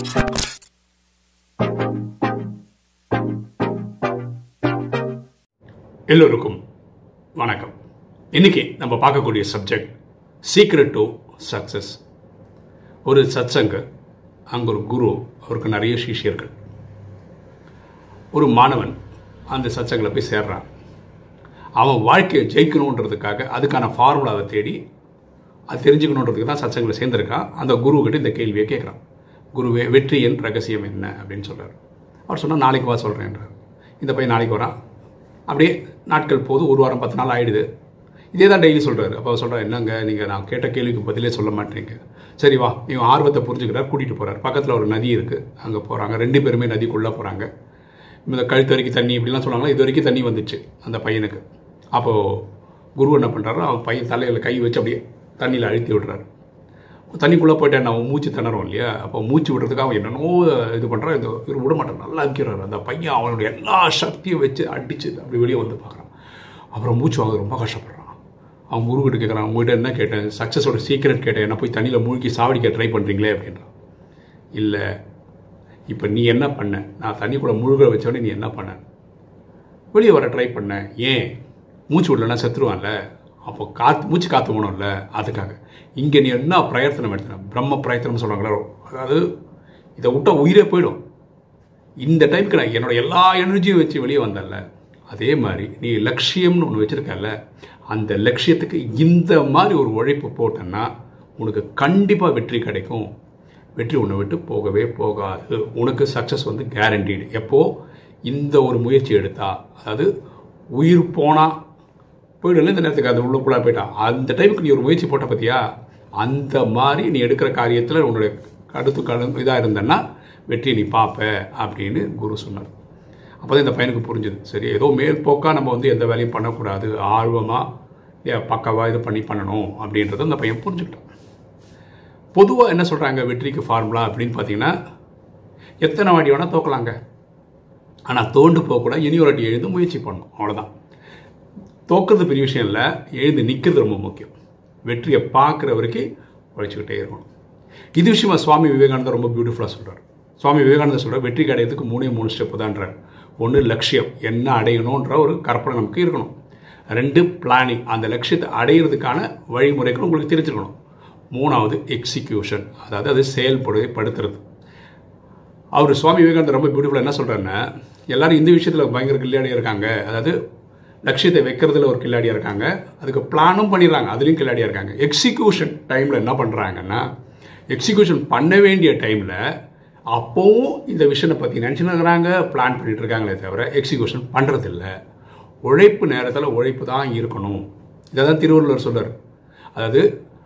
எல்லோருக்கும் வணக்கம். இன்னைக்கு நம்ம பார்க்கக்கூடிய சப்ஜெக்ட் சீக்ரெட் டு சக்சஸ். ஒரு சத்சங்க, அங்கே ஒரு குரு, அவருக்கு நிறைய சிஷ்யர்கள். ஒரு மாணவன் அந்த சத்சங்கில் போய் சேர்றான். அவன் வாழ்க்கையை ஜெயிக்கணுன்றதுக்காக அதுக்கான ஃபார்முலாவை தேடி அது தெரிஞ்சுக்கணுன்றதுக்கு தான் சத்சங்கில் சேர்ந்துருக்கான். அந்த குருக்கிட்ட இந்த கேள்வியை கேட்குறான். குருவே, வெற்றியின் ரகசியம் என்ன அப்படின்னு சொல்கிறார். அவர் சொன்னால் நாளைக்கு வா சொல்கிறேன்றார். இந்த பையன் நாளைக்கு வரான். அப்படியே நாட்கள் போது, ஒரு வாரம் 10 நாள் ஆகிடுது. இதே தான் டெய்லி சொல்கிறாரு. அப்போ அவர் சொல்கிறார், என்னங்க நீங்கள் நான் கேட்ட கேள்விக்கு பதிலே சொல்ல மாட்டேங்க. சரி வா. இவன் ஆர்வத்தை புரிஞ்சுக்கிறார், கூட்டிகிட்டு போகிறார். பக்கத்தில் ஒரு நதி இருக்குது, அங்கே போகிறாங்க. 2 பேருமே நதிக்குள்ளே போகிறாங்க. இந்த கழுத்து வரைக்கும் தண்ணி இப்படிலாம் சொல்லுவாங்களா, இது வரைக்கும் தண்ணி வந்துச்சு அந்த பையனுக்கு. அப்போது குரு என்ன பண்ணுறாரு, அவன் பையன் தலையில் கை வச்சு அப்படியே தண்ணியில் அழுத்தி விடுறாரு. தண்ணிக்குள்ளே போயிட்டேன், அவன் மூச்சு திணறும் இல்லையா. அப்போ மூச்சு விடுறதுக்காக அவன் என்னென்னோ இது பண்ணுறான். இவர் விட மாட்டான், நல்லா அடிக்கிறாரு. அந்த பையன் அவனுடைய எல்லா சக்தியும் வச்சு அடிச்சு அப்படி வெளியே வந்து பார்க்குறான். அப்புறம் மூச்சு வாங்க ரொம்ப கஷ்டப்படுறான். அவன் குருக்கிட்ட கேட்குறான், உங்கள்கிட்ட என்ன கேட்டேன், சக்ஸஸோட சீக்ரெட் கேட்டேன், என்ன போய் தண்ணியில் மூழ்கி சாவடிக்க ட்ரை பண்ணுறீங்களே அப்படின்றான். இல்லை, இப்போ நீ என்ன பண்ண, நான் தண்ணிக்குள்ளே முழுக வச்சோடனே நீ என்ன பண்ண, வெளியே வர ட்ரை பண்ண. ஏன், மூச்சு விடலன்னா செத்துருவான்ல, அப்போ மூச்சு காற்று போகணும்ல, அதுக்காக. இங்கே நீ என்ன பிரயத்தனம் எடுத்தன, பிரம்ம பிரயத்தனம் சொல்கிறாங்களோ, அதாவது இதை விட்டா உயிரே போயிடும். இந்த டைமுக்கு நான் என்னோட எல்லா எனர்ஜியும் வச்சு வெளியே வந்தேன்ல, அதே மாதிரி நீ லட்சியம்னு ஒன்று வச்சுருக்கல, அந்த லட்சியத்துக்கு இந்த மாதிரி ஒரு உழைப்பு போட்டேன்னா உனக்கு கண்டிப்பாக வெற்றி கிடைக்கும். வெற்றி உன்னை விட்டு போகவே போகாது. உனக்கு சக்ஸஸ் வந்து கேரண்டீடு. எப்போது இந்த ஒரு முயற்சி எடுத்தா, அதாவது உயிர் போனால் போய்டல, இந்த நேரத்துக்கு அது உள்ளுக்குள்ளே போயிட்டான். அந்த டைமுக்கு நீ ஒரு முயற்சி போட்ட பார்த்தியா, அந்த மாதிரி நீ எடுக்கிற காரியத்தில் உன்னுடைய இதாக இருந்தன்னா வெற்றியை நீ பார்ப்ப அப்படின்னு குரு சொன்னார். அப்போ தான் இந்த பையனுக்கு புரிஞ்சுது. சரி, ஏதோ மேற்போக்காக நம்ம வந்து எந்த வேலையும் பண்ணக்கூடாது, ஆர்வமாக பக்காவாக இது பண்ணணும் அப்படின்றத அந்த பையன் புரிஞ்சுக்கிட்டான். பொதுவாக என்ன சொல்கிறாங்க வெற்றிக்கு ஃபார்முலா அப்படின்னு பார்த்தீங்கன்னா, எத்தனை வாட்டி வேணால் தோக்கலாங்க, ஆனால் தோண்டு போகக்கூடாது, இனி ஒரு வாட்டி எழுந்து முயற்சி பண்ணணும், அவ்வளோதான். தோக்கிறது பெரிய விஷயம் இல்லை, எழுந்து நிற்கிறது ரொம்ப முக்கியம். வெற்றியை பார்க்குற வரைக்கும் உழைச்சிக்கிட்டே இருக்கணும். இது விஷயமா சுவாமி விவேகானந்தர் ரொம்ப பியூட்டிஃபுல்லாக சொல்கிறார். சுவாமி விவேகானந்தர் சொல்கிறார், வெற்றி அடையிறதுக்கு 3 ஸ்டெப்பு தான்றார். 1 லட்சியம், என்ன அடையணுன்ற ஒரு கற்பனை நமக்கு இருக்கணும். 2 பிளானிங், அந்த லட்சியத்தை அடையிறதுக்கான வழிமுறைகள் உங்களுக்கு தெரிஞ்சுக்கணும். 3வது எக்ஸிக்யூஷன், அதாவது அது செயல்படுத்துறது. அவர் சுவாமி விவேகானந்தர் ரொம்ப பியூட்டிஃபுல்லாக என்ன சொல்கிறாருன்னா, எல்லாரும் இந்த விஷயத்தில் பயங்கர கில்லாடியாக இருக்காங்க. அதாவது லட்சியத்தை வைக்கிறதுல ஒரு கில்லாடியாக இருக்காங்க, அதுக்கு பிளானும் பண்ணிடுறாங்க, அதுலேயும் கில்லாடியாக இருக்காங்க. எக்ஸிக்யூஷன் டைமில் என்ன பண்ணுறாங்கன்னா, எக்ஸிக்யூஷன் பண்ண வேண்டிய டைமில் அப்போவும் இந்த விஷயத்தை பற்றி நினச்சின்னு இருக்கிறாங்க, பிளான் பண்ணிட்டு இருக்காங்களே தவிர எக்ஸிக்யூஷன் பண்ணுறதில்ல. உழைப்பு நேரத்தில் உழைப்பு தான் இருக்கணும். இதை தான் திருவள்ளுவர் சொல்கிறார். அதாவது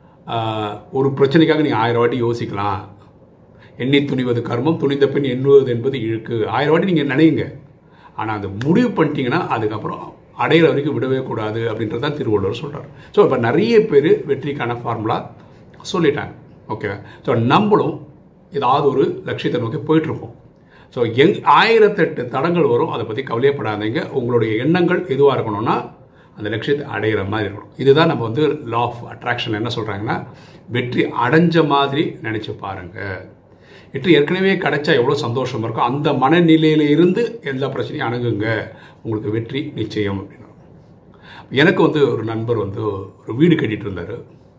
ஒரு பிரச்சனைக்காக நீங்கள் 1000 வாட்டி யோசிக்கலாம், எண்ணி துணிவது கர்மம், துணிந்த பின் எண்ணுவது என்பது இழுக்கு. 1000 வாட்டி நீங்கள் நினைங்க, ஆனால் அது முடிவு பண்ணிட்டீங்கன்னா அதுக்கப்புறம் அடையிற வரைக்கும் விடவே கூடாது அப்படின்றது தான் திருவள்ளுவர் சொல்கிறார். ஸோ இப்போ நிறைய பேர் வெற்றிக்கான ஃபார்முலா சொல்லிட்டாங்க. ஓகே, ஸோ நம்மளும் ஏதாவது ஒரு லட்சியத்தை நோக்கி போயிட்டுருப்போம். ஸோ 1008 தடங்கள் வரும், அதை பற்றி கவலையப்படாதீங்க. உங்களுடைய எண்ணங்கள் எதுவாக இருக்கணும்னா அந்த லட்சியத்தை அடையிற மாதிரி இருக்கணும். இதுதான் நம்ம வந்து லா ஆஃப் அட்ராக்ஷன் என்ன சொல்கிறாங்கன்னா, வெற்றி அடைஞ்ச மாதிரி நினச்சி பாருங்கள். வெற்றி ஏற்கனவே கிடைச்சா எவ்வளோ சந்தோஷமாக இருக்கும், அந்த மனநிலையில் இருந்து எல்லா பிரச்சனையும் அணுகுங்க, உங்களுக்கு வெற்றி நிச்சயம் அப்படின்னு. எனக்கு வந்து ஒரு நண்பர் வந்து ஒரு வீடு கட்டிகிட்டு இருந்தார்.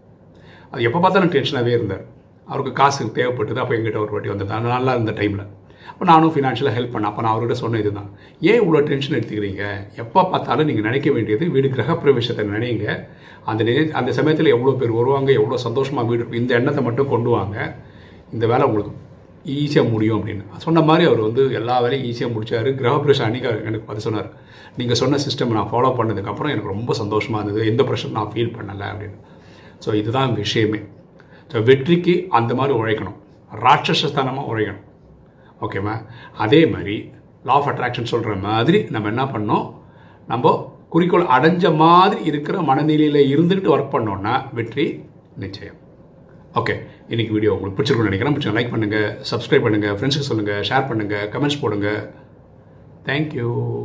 அது எப்போ பார்த்தாலும் டென்ஷனாகவே இருந்தார். அவருக்கு காசு தேவைப்பட்டது. அப்போ எங்கிட்ட ஒரு வாட்டி வந்தது, நல்லா இருந்த டைமில். அப்போ நானும் ஃபினான்ஷியலாக ஹெல்ப் பண்ணேன். அப்போ நான் அவர்கிட்ட சொன்ன இது தான், ஏன் இவ்வளோ டென்ஷன் எடுத்துக்கிறீங்க, எப்போ பார்த்தாலும் நீங்கள் நினைக்க வேண்டியது வீடு கிரகப்பிரவேசத்தை நினைங்க. அந்த சமயத்தில் எவ்வளோ பேர் வருவாங்க, எவ்வளோ சந்தோஷமாக வீடு இருக்கும், இந்த எண்ணத்தை மட்டும் கொண்டு வாங்க, இந்த வேலை உங்களுக்கு ஈஸியாக முடியும் அப்படின்னு சொன்ன மாதிரி அவர் வந்து எல்லா வேலையும் ஈஸியாக முடிச்சார். கிரகப்பிரவேசம் அன்றைக்கி எனக்கு பார்த்து சொன்னார், நீங்கள் சொன்ன சிஸ்டம் நான் ஃபாலோ பண்ணதுக்கப்புறம் எனக்கு ரொம்ப சந்தோஷமாக இருந்தது, எந்த ப்ரெஷர் நான் ஃபீல் பண்ணலை அப்படின்னு. ஸோ இதுதான் விஷயமே. ஸோ வெற்றிக்கு அந்த மாதிரி உழைக்கணும், ராட்சசஸ்தானமாக உழைக்கணும். ஓகேவா? அதே மாதிரி லா ஆஃப் அட்ராக்ஷன் சொல்கிற மாதிரி நம்ம என்ன பண்ணோம், நம்ம குறிக்கோள் அடைஞ்ச மாதிரி இருக்கிற மனநிலையில் இருந்துக்கிட்டு ஒர்க் பண்ணோன்னா வெற்றி நிச்சயம். ஓகே, இன்றைக்கி வீடியோ உங்களுக்கு பிடிச்சிருக்குன்னு நினைக்கிறேன். பிடிச்சா லைக் பண்ணுங்கள், சப்ஸ்கிரைப் பண்ணுங்கள், ஃப்ரெண்ட்ஸுக்கு சொல்லுங்கள், ஷேர் பண்ணுங்கள், கமெண்ட்ஸ் போடுங்க. தேங்க்யூ.